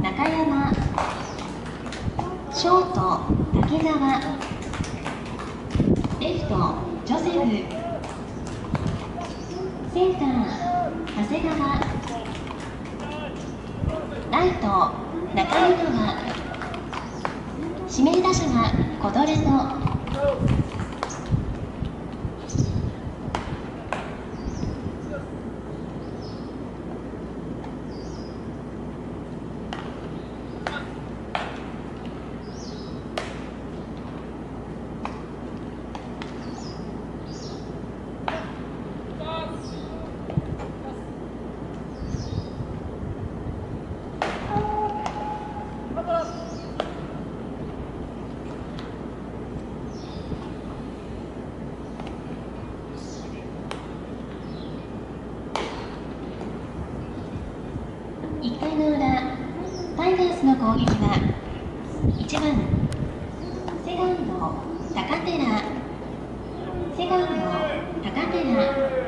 中山、ショート滝沢、レフトジョセフ、センター長谷川、ライト中井川、指名打者がコドレノ。1回の裏、タイガースの攻撃は1番セカンド高寺、セカンド高寺、